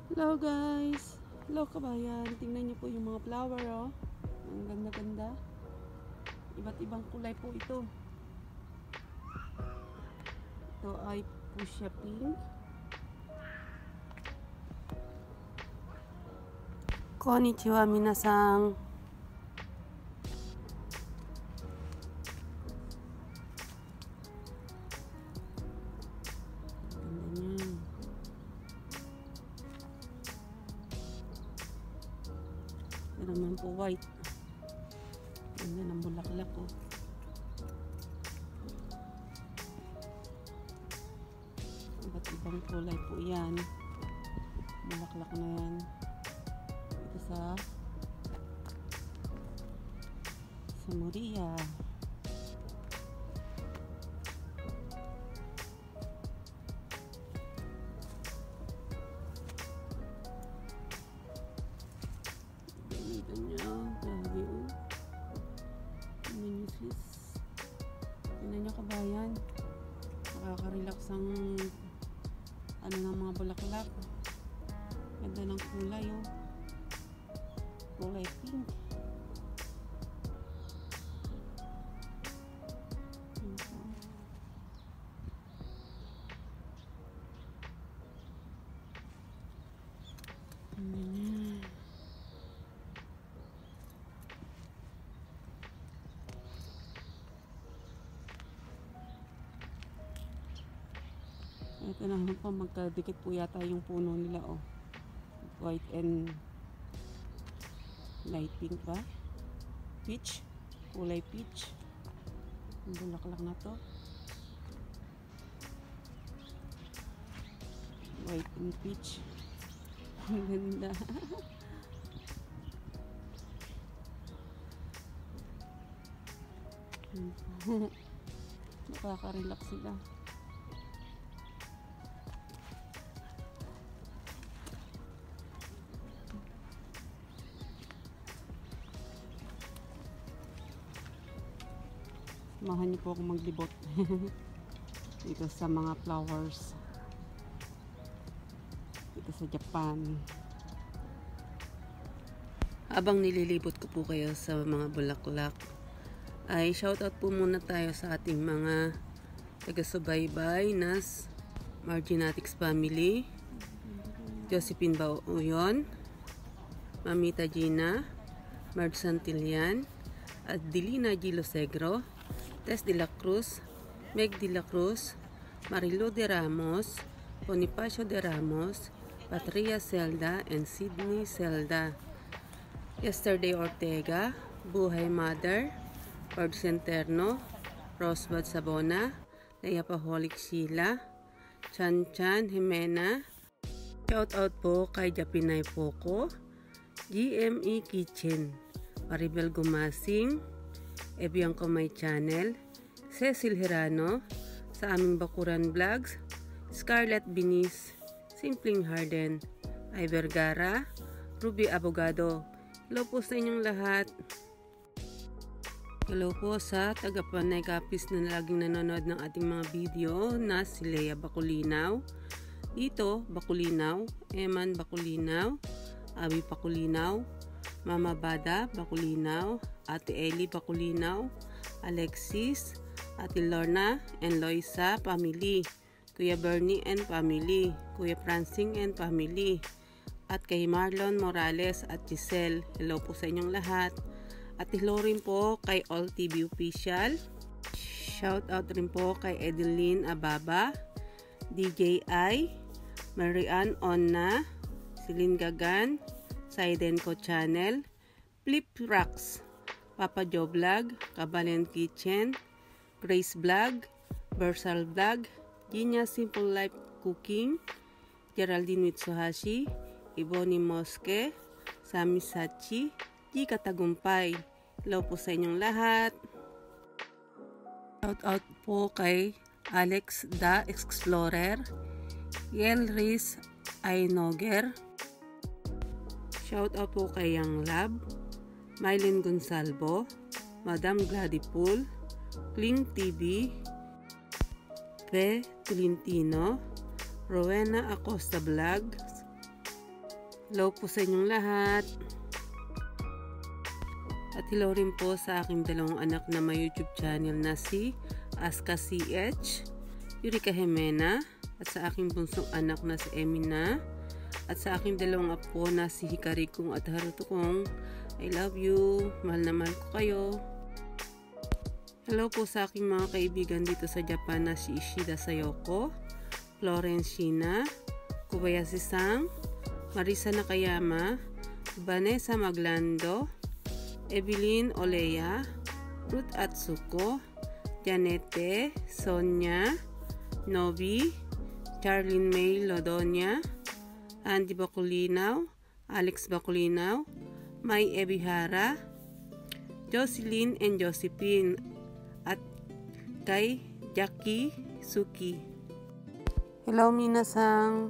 Hello guys! Hello kabayan! Tingnan niyo po yung mga flower oh. Ang ganda-ganda. Iba't ibang kulay po ito. Ito ay fuchsia pink. Konnichiwa minasang. Ganda niya. Ito naman po white. Ganda ng bulaklak oh. Iba't ibang kulay po yan. Bulaklak na yan. Ito sa Moria. Ganda niya. Grabe oh. Tingnan niyo sis. Tingnan niyo kabayan. Nakaka-relax ang ng mga bulaklak. Ganda ng kulay oh. Kulay pink. Ito naman po, magkadikit po yata yung puno nila oh. White and light pink ba? Peach. Kulay peach. Ang bulaklak na to. White and peach. Ang ganda. Nakaka-relax sila. Samahan niyo po akong maglibot dito sa mga flowers dito sa Japan. Habang nililibot ko po kayo sa mga bulaklak, ay shoutout po muna tayo sa ating mga taga-subaybay na Marginatics family, Josephine Bauyon, Mamita Gina, Marg Santillan, Adelina Gilosegro, Tess de la Cruz, Meg de la Cruz, Marilu de Ramos, Bonifacio de Ramos, Patria Zelda, and Sydney Zelda. Yesterday Ortega, Buhay Mother, Pard Centerno, Rosebud Sabona, Leia Paholic Sheila, Chan Chan Jimena. Shout out po kay Japinay Poco, GME Kitchen, Maribel Gumasing, Ebianco My Channel, Cecil Hirano, sa aming Bakuran Vlogs, Scarlett Binis, Simpling Harden, Ay Vergara, Ruby Abogado. Hello po sa inyong lahat. Hello po sa taga-Panay Kapis na laging nanonood ng ating mga video na si Leia Bakulinaw, Ito Bakulinaw, Eman Bakulinaw, Abi Bakulinaw, Mama Bada Bakulinaw, Ate Eli Bakulinaw, Alexis, Ate Lorna and Loisa family, Kuya Bernie and family, Kuya Francing and family, at kay Marlon Morales at Giselle. Hello po sa inyong lahat. At hello rin po kay All TV Official. Shout out rin po kay Edeline Ababa, DJI, Marian Onna, Celine Gagan, Sidenco Channel, Flip Rocks, Papa Joe Vlog, Kabalen Kitchen, Grace Vlog, Bersal Vlog, Ginya Simple Life Cooking, Geraldine Mitsuhashi, Iboni Moske, Sami Sachi, Gika Tagumpay. Hello po sa inyong lahat. Shout out po kay Alex the Explorer, Yel Riz Ainoger. Shout out po kay Yang Lab, Mylene Gonsalvo, Madam Gladipool, Kling TV, Pe Tolentino, Rowena Acosta Vlogs, Hello po sa inyong lahat. At hello rin po sa aking dalawang anak na may YouTube channel na si Aska CH, Yurika Jimena, at sa aking bunsong anak na si Emina, at sa aking dalawang apo na si Hikari Kong at Haruto Kong. I love you. Mahal na mahal ko kayo. Hello po sa aking mga kaibigan dito sa Japan na si Ishida Sayoko, Florence Shina, Kobayashi-san, Marisa Nakayama, Vanessa Maglando, Evelyn Oleya, Ruth Atsuko, Janete, Sonia, Novi, Charlene May Lodonia, Andy Baculinaw, Alex Baculinaw, May Ebihara, Jocelyn and Josephine, at kay Jackie Suki. Hello minasang.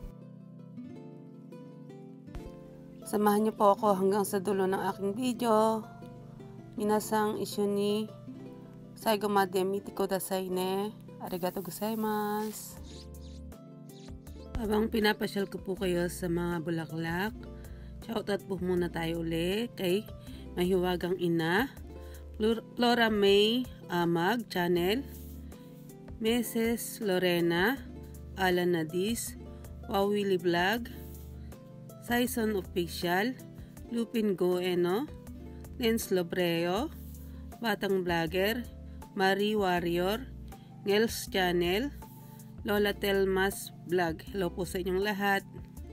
Samahan niyo po ako hanggang sa dulo ng aking video. Minasang isyuni saigo made mite kudasai ne. Arigatou gozaimasu. Habang pinapasyal ko po kayo sa mga bulaklak, shoutout po muna tayo uli kay Mahiwagang Ina, Flora May Amag Channel, Mrs. Lorena, Alan Nadis, Wawili Vlog, Saison Official, Lupin Goeno, Lens Lobreo, Batang Vlogger, Marie Warrior, Ngels Channel, Lola Telmas Vlog. Hello po sa inyong lahat.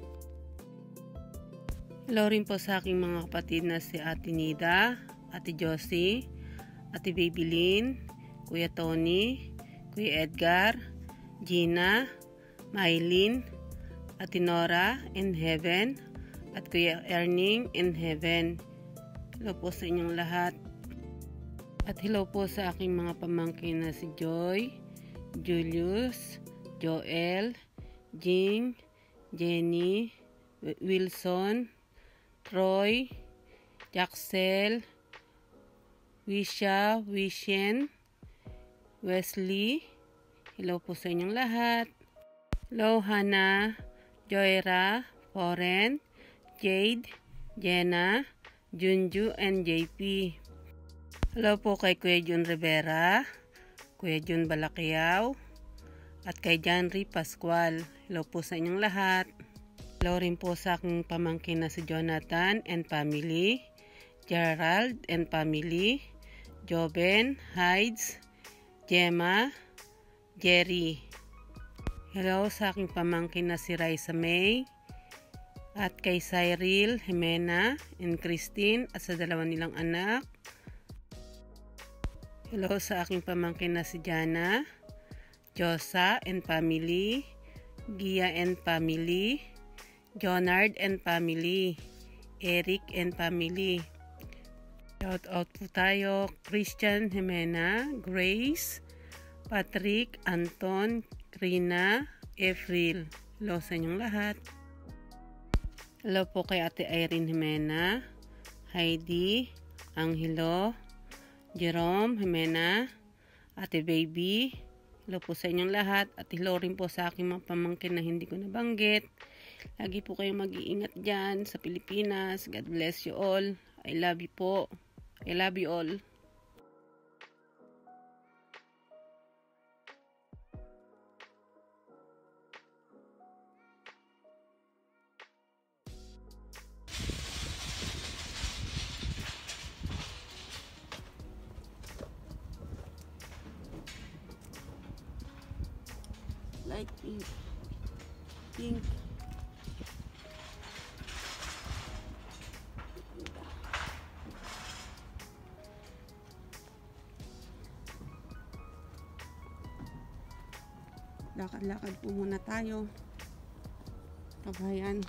Hello rin po sa aking mga kapatid na si Ate Nida, Ate Josie, Ate Babylin, Kuya Tony, Kuya Edgar, Gina, Mylene, Ate Nora in Heaven, at Kuya Erning in Heaven. Hello po sa inyong lahat. At hello po sa aking mga pamangkin na si Joy, Julius, Joel, Jing, Jenny, Wilson, Troy, Jaxel, Wisha, Wishen, Wesley. Hello po sa inyong lahat. Hello Hannah, Joyra, Foren, Jade, Jenna, Junju, and JP. Hello po kay Kuya Jun Rivera, Kuya Jun Balakiao, at kay Janry Pascual. Hello po sa inyong lahat. Hello rin po sa aking pamangkin na si Jonathan and family, Gerald and family, Joben, Hides, Gemma, Jerry. Hello sa aking pamangkin na si Raisa May, at kay Cyril, Jimena, and Christine, at sa dalawa nilang anak. Hello sa aking pamangkin na si Jana, Josa and family, Gia and family, Jonard and family, Eric and family. Shout out po tayo, Christian, Jimena, Grace, Patrick, Anton, Rina, April. Hello sa inyong lahat. Hello po kay Ate Irene Jimena, Heidi, Angelo, Jerome Jimena, Ate Baby. Hello po sa inyong lahat. At hello rin po sa aking mga pamangkin na hindi ko nabanggit. Lagi po kayong mag-iingat dyan sa Pilipinas. God bless you all. I love you po. I love you all. Light pink. Pink. Lakad-lakad po muna tayo. Kabayan.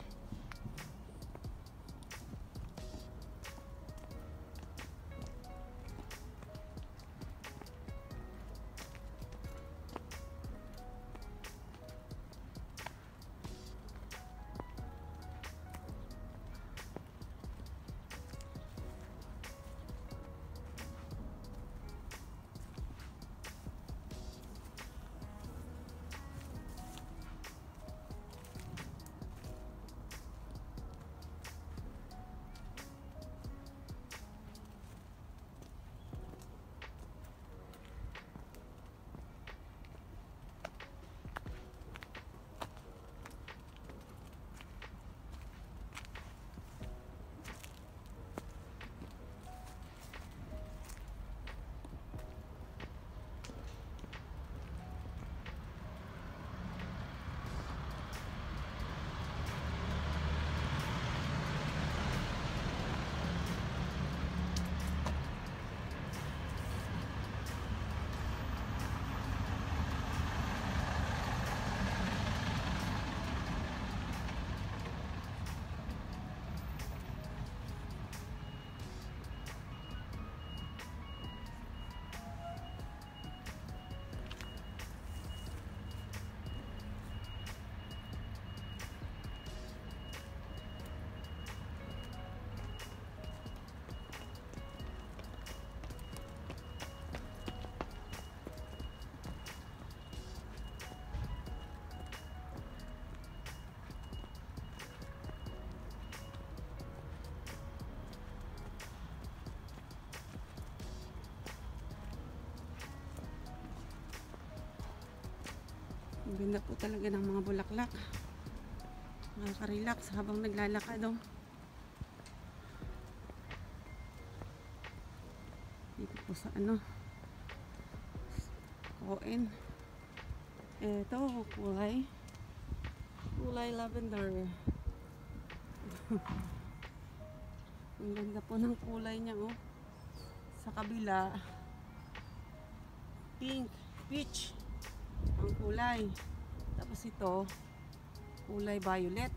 Ganda po talaga ng mga bulaklak. Nakaka-relax habang naglalakad. Oh. Dito po sa ano, ON. Ito, kulay lavender. Ang ganda po ng kulay niya, oh. Sa kabila, pink, peach ang kulay. Tapos ito, kulay violet.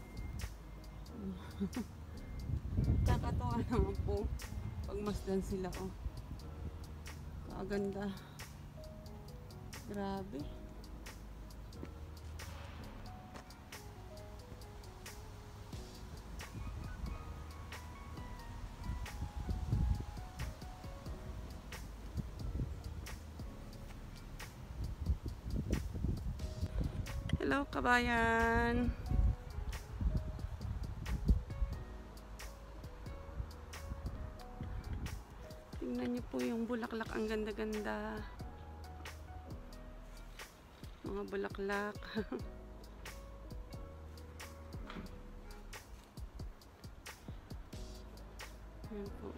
Kakatuwa naman po pagmasdan sila, oh. Kaganda. Grabe. Hello kabayan. Tingnan niyo po yung bulaklak, ang ganda-ganda. Mga bulaklak. Ayan po.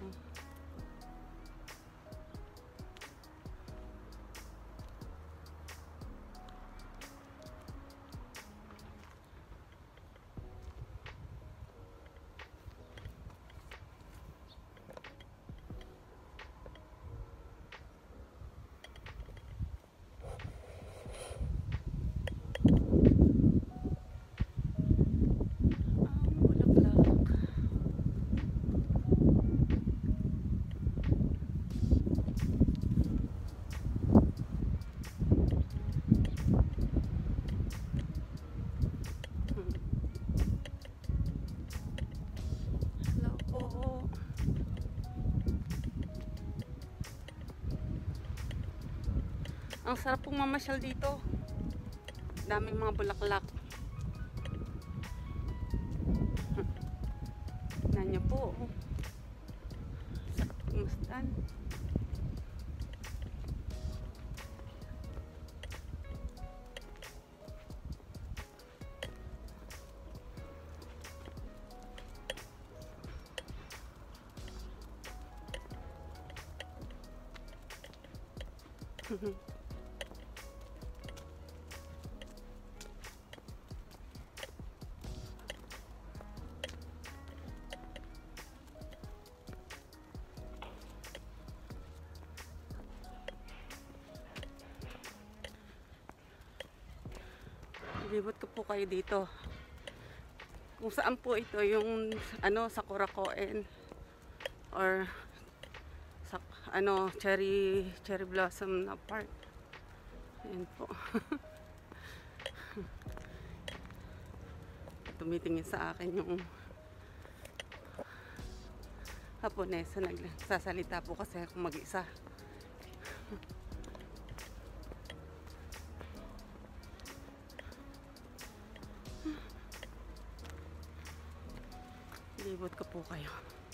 Ang sarap pong mamasyal dito. Daming mga bulaklak. Tignan niyo po. Sarap pong masdan. Ilibot ko po kayo dito. Kung saan po ito yung ano, Sakura Koen or sa ano, cherry blossom na park. Ayan po. Tumitingin sa akin yung Haponesa, nagsasalita po kasi ako mag-isa. Libot ko po kayo.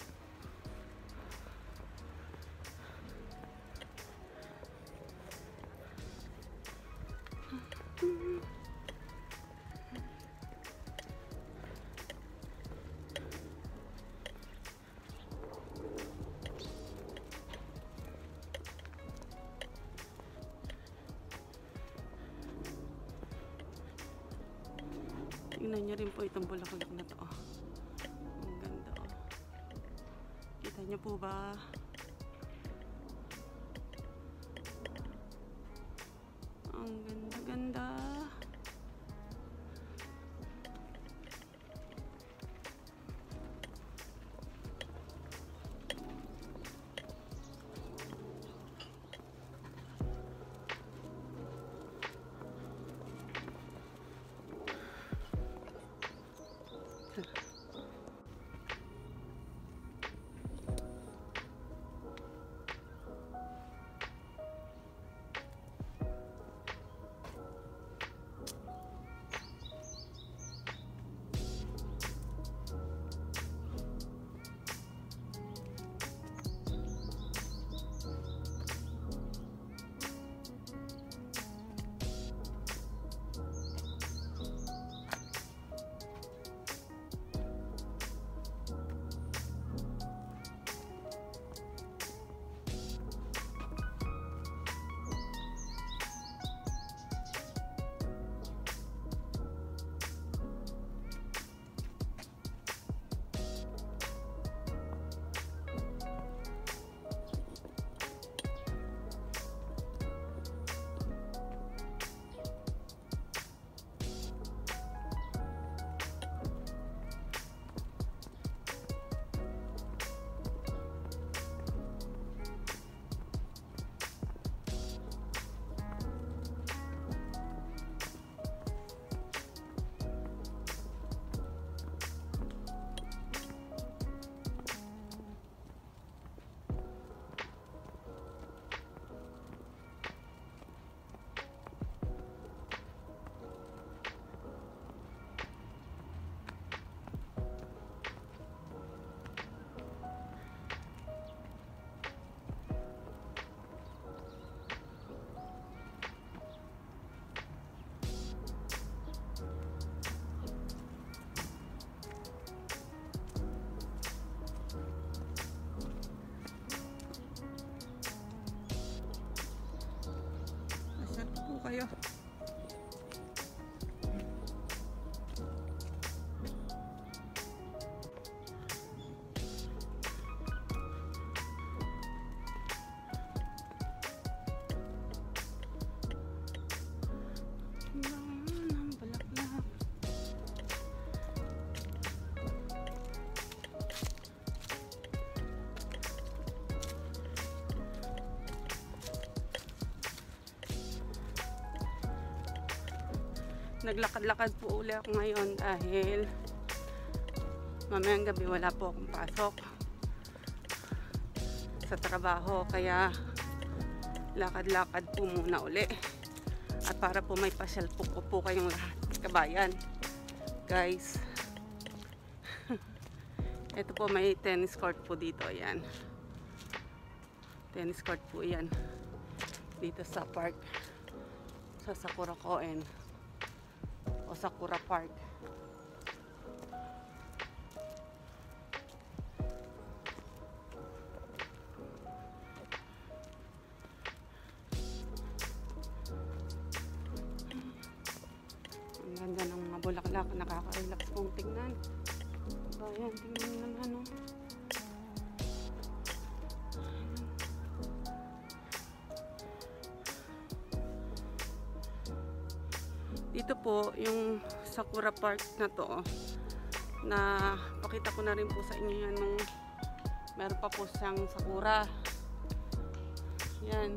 Tingnan niyo rin po itong bulaklak na to. Ang ganda, oh. Kita niyo po ba? Ang ganda-ganda. tayo. Naglakad-lakad po uli ako ngayon dahil mamayang gabi wala po akong pasok sa trabaho, kaya lakad-lakad po muna uli at para po may pasyal po kayong lahat kabayan guys. Ito po, may tennis court po dito, ayan, tennis court po yan dito sa park, sa Sakura Koen o Sakura Park. Ang ganda ng mga bulaklak, nakaka-relax pong tingnan. Ayan, tingnan nyo naman, no? Dito po yung Sakura Park na to, na pakita ko na rin po sa inyo yan nung meron pa po siyang sakura. Yan,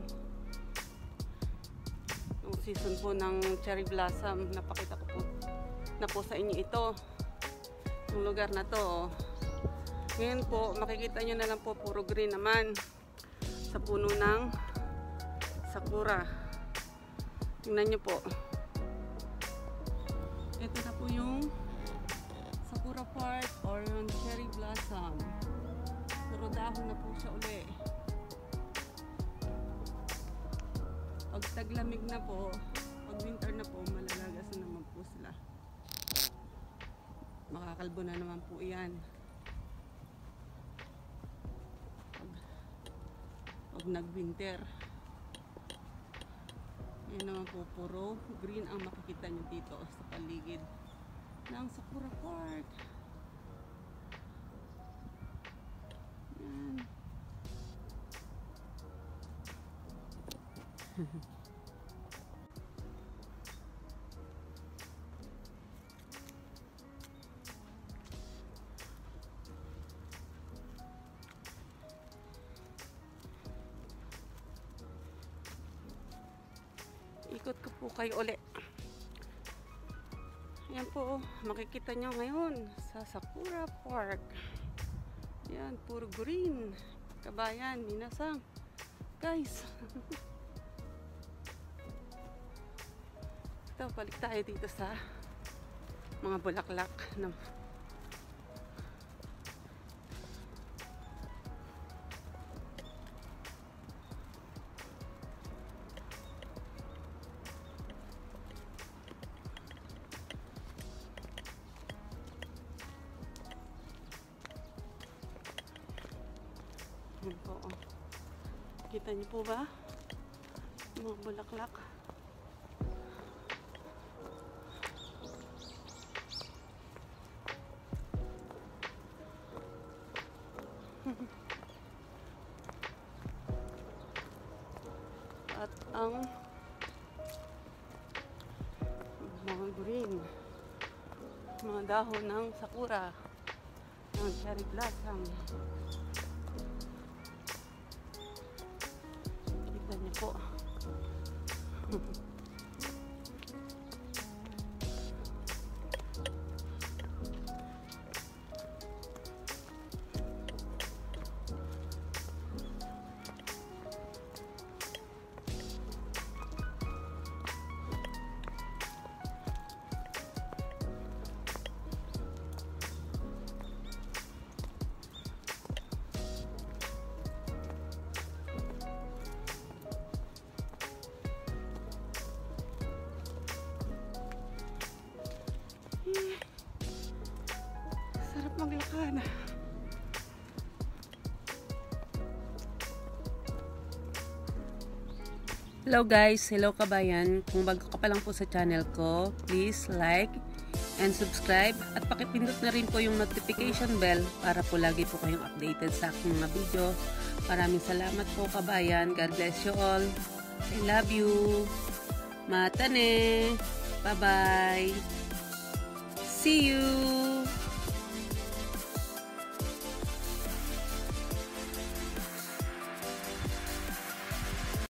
nung season po ng cherry blossom, napakita ko po na po sa inyo ito, yung lugar na to. Ngayon po makikita nyo na lang po puro green naman sa puno ng sakura. Tingnan nyo po, ito na po yung Sakura Park or yung cherry blossom. Pero dahon na po siya uli. Pag taglamig na po, pag winter na po, malalagas na naman po sila. Makakalbo na naman po yan. Pag nag-winter. Yan naman po, puro green ang makikita nyo dito sa paligid ng Sakura Park. Yan. Ikot ko po kayo uli. Yan po, makikita nyo ngayon sa Sakura Park. Yan, puro green. Kabayan, minasang. Guys. Ito, balik tayo dito sa mga bulaklak na po. Kita niyo po ba? Mga bulaklak. At ang mga green, mga dahon ng sakura, ng cherry blossom. Po. Sarap maglakad. Hello guys, hello kabayan. Kung bago ka pa lang po sa channel ko, please like and subscribe at pakipindot na rin po yung notification bell para po lagi po kayong updated sa aking mga video. Maraming salamat po kabayan. God bless you all. I love you. Matane. Bye bye. See you.